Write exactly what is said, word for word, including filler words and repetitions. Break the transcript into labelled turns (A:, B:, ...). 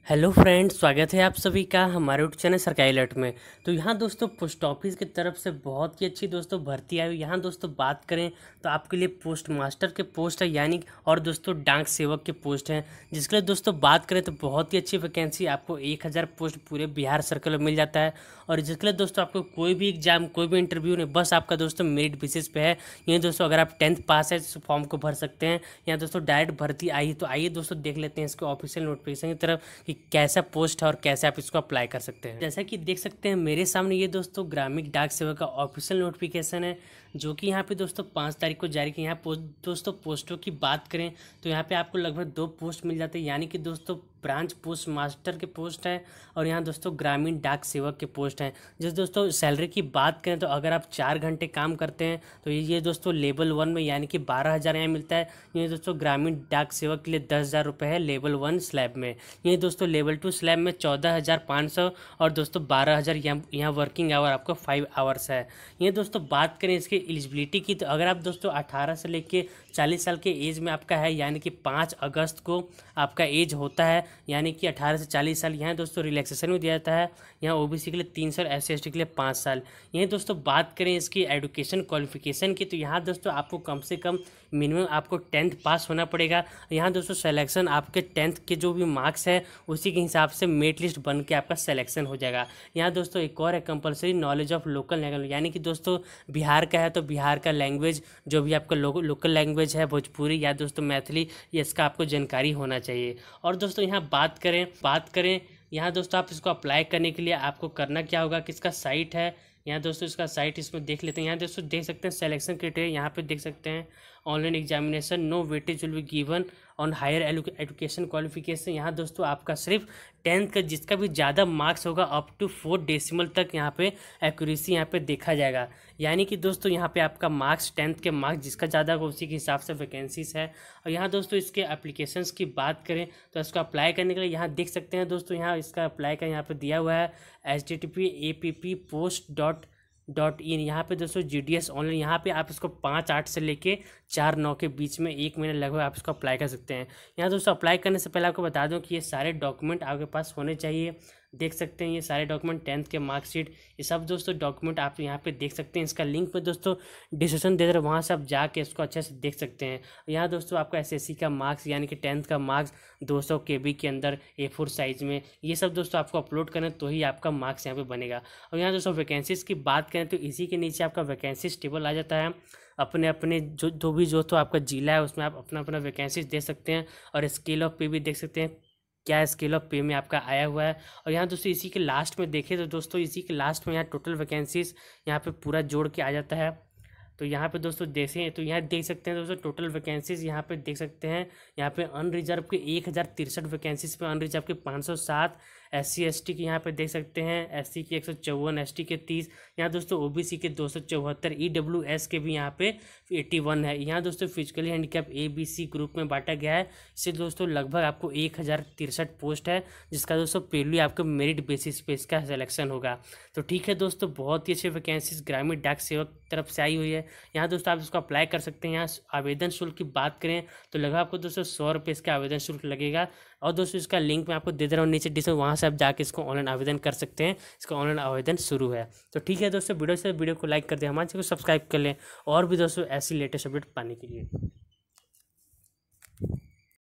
A: Hello friends, स्वागत है आप सभी का हमारे यूट्यूब चैनल सरकारी अलर्ट में। तो यहाँ दोस्तों पोस्ट ऑफिस की तरफ से बहुत ही अच्छी दोस्तों भर्ती आई हुई। यहाँ दोस्तों बात करें तो आपके लिए पोस्ट मास्टर के पोस्ट है यानी, और दोस्तों डाक सेवक के पोस्ट हैं। जिसके लिए दोस्तों बात करें तो बहुत ही अच्छी वैकेंसी, आपको एक हज़ार पोस्ट पूरे बिहार सर्कल में मिल जाता है। और जिसके लिए दोस्तों आपको कोई भी एग्जाम, कोई भी इंटरव्यू नहीं, बस आपका दोस्तों मेरिट बेसिस पे है। ये दोस्तों अगर आप टेंथ पास है तो फॉर्म को भर सकते हैं। यहाँ दोस्तों डायरेक्ट भर्ती आई है। तो आइए दोस्तों देख लेते हैं इसके ऑफिशियल नोटिफिकेशन की तरफ कि कैसा पोस्ट है और कैसे आप इसको अप्लाई कर सकते हैं। जैसा कि देख सकते हैं मेरे सामने ये दोस्तों ग्रामीण डाक सेवा का ऑफिशियल नोटिफिकेशन है, जो कि यहाँ पे दोस्तों पाँच तारीख को जारी किया। यहाँ पोस्ट दोस्तों पोस्टों की बात करें तो यहाँ पे आपको लगभग दो पोस्ट मिल जाते हैं, यानी कि दोस्तों ब्रांच पोस्ट मास्टर के पोस्ट है और यहाँ दोस्तों ग्रामीण डाक सेवक के पोस्ट हैं। जैसे दोस्तों सैलरी की बात करें तो अगर आप चार घंटे काम करते हैं तो ये ये दोस्तों लेवल वन में यानी कि बारह हज़ार यहाँ मिलता है। ये दोस्तों ग्रामीण डाक सेवक के लिए दस हज़ार रुपये है लेवल वन स्लैब में। ये दोस्तों लेवल टू स्लैब में चौदह हज़ार पाँच सौ और दोस्तों बारह हज़ार यहाँ यहाँ वर्किंग आवर आपको फाइव आवर्स है। ये दोस्तों बात करें इसकी एलिजिबिलिटी की तो अगर आप दोस्तों अठारह से लेके चालीस साल के एज में आपका है, यानी कि पाँच अगस्त को आपका एज होता है, यानी कि अठारह से चालीस साल। यहाँ दोस्तों रिलैक्सेशन भी दिया जाता है। यहाँ ओबीसी के लिए तीन साल, एस सी एस टी के लिए पाँच साल। यहीं दोस्तों बात करें इसकी एजुकेशन क्वालिफिकेशन की तो यहाँ दोस्तों आपको कम से कम मिनिमम आपको टेंथ पास होना पड़ेगा। यहाँ दोस्तों सिलेक्शन आपके टेंथ के जो भी मार्क्स है उसी के हिसाब से मेरिट लिस्ट बन के आपका सिलेक्शन हो जाएगा। यहाँ दोस्तों एक और है compulsory knowledge of local language, यानी कि दोस्तों बिहार का है तो बिहार का लैंग्वेज जो भी आपका लोकल लैंग्वेज है भोजपुरी या दोस्तों मैथिली, ये इसका आपको जानकारी होना चाहिए। और दोस्तों यहाँ बात करें बात करें यहाँ दोस्तों आप इसको अप्लाई करने के लिए आपको करना क्या होगा, किसका साइट है यहाँ दोस्तों, इसका साइट इसमें देख लेते हैं। यहाँ दोस्तों देख सकते हैं सिलेक्शन क्राइटेरिया, यहाँ पे देख सकते हैं online examination, no weightage will be given on higher education qualification. यहाँ दोस्तों आपका सिर्फ टेंथ का जिसका भी ज़्यादा मार्क्स होगा अप टू फोर डेसिमल तक यहाँ पे एक्यूरेसी यहाँ पे देखा जाएगा। यानी कि दोस्तों यहाँ पे आपका मार्क्स टेंथ के मार्क्स जिसका ज़्यादा होगा उसी के हिसाब से वैकेंसीज है। और यहाँ दोस्तों इसके एप्लीकेशंस की बात करें तो इसको अप्लाई करने के लिए यहाँ देख सकते हैं दोस्तों, यहाँ इसका अप्लाई का यहाँ पे दिया हुआ है H T T P A P P post dot dot in. यहाँ पे दोस्तों जी डी एस ऑनलाइन, यहाँ पे आप इसको पाँच आठ से लेके चार नौ के बीच में एक महीने लगभग आप इसको अप्लाई कर सकते हैं। यहाँ दोस्तों अप्लाई करने से पहले आपको बता दूं कि ये सारे डॉक्यूमेंट आपके पास होने चाहिए। देख सकते हैं ये सारे डॉक्यूमेंट, टेंथ के मार्कशीट, ये सब दोस्तों डॉक्यूमेंट आप यहाँ पे देख सकते हैं। इसका लिंक पे दोस्तों डिस्क्रिप्शन दे रहे हैं, वहाँ से आप जाके इसको अच्छे से देख सकते हैं। यहाँ दोस्तों आपका एसएससी का मार्क्स यानी कि टेंथ का मार्क्स दो सौ के बी के अंदर ए फोर साइज़ में, ये सब दोस्तों आपको अपलोड करना तो ही आपका मार्क्स यहाँ पे बनेगा। और यहाँ दोस्तों वैकेंसीज़ की बात करें तो इसी के नीचे आपका वैकेंसीज टेबल आ जाता है। अपने अपने जो जो भी जो तो आपका जिला है उसमें आप अपना अपना वैकेंसीज दे सकते हैं और स्केल ऑफ पे भी देख सकते हैं क्या स्केल ऑफ पे में आपका आया हुआ है। और यहाँ दोस्तों इसी के लास्ट में देखें तो दोस्तों इसी के लास्ट में यहाँ टोटल वैकेंसीज यहाँ पे पूरा जोड़ के आ जाता है। तो यहाँ पे दोस्तों देखें तो यहाँ देख सकते हैं दोस्तों टोटल वैकेंसीज यहाँ पे देख सकते हैं। यहाँ पे अनरिजर्व के एक हज़ार तिरसठ वैकेंसीज पे अनरिजर्व के पाँच सौ सात, एस सी एस टी की यहाँ पे देख सकते हैं एस सी की एक सौ चौवन, एस टी के तीस, यहाँ दोस्तों ओ बी सी के दो सौ चौहत्तर, ई डब्ल्यू एस के भी यहाँ पे इक्यासी है। यहाँ दोस्तों physically handicap A B C group में बांटा गया है। इससे दोस्तों लगभग आपको एक हज़ार तिरसठ पोस्ट है, जिसका दोस्तों पहले आपको मेरिट बेसिस पे इसका सिलेक्शन होगा। तो ठीक है दोस्तों, बहुत ही अच्छी वैकेंसीज ग्रामीण डाक सेवक तरफ से आई हुई है। यहाँ दोस्तों आप इसको अप्लाई कर सकते हैं। यहाँ आवेदन शुल्क की बात करें तो लगभग आपको दोस्तों सौ रुपये इसका आवेदन शुल्क लगेगा। और दोस्तों इसका लिंक मैं आपको दे दे रहा हूँ नीचे डिस्क्रिप्शन, वहाँ से आप जाके इसको ऑनलाइन आवेदन कर सकते हैं। इसका ऑनलाइन आवेदन शुरू है। तो ठीक है दोस्तों, वीडियो से वीडियो को लाइक कर दें, हमारे चैनल को सब्सक्राइब कर लें और भी दोस्तों ऐसी लेटेस्ट अपडेट पाने के लिए।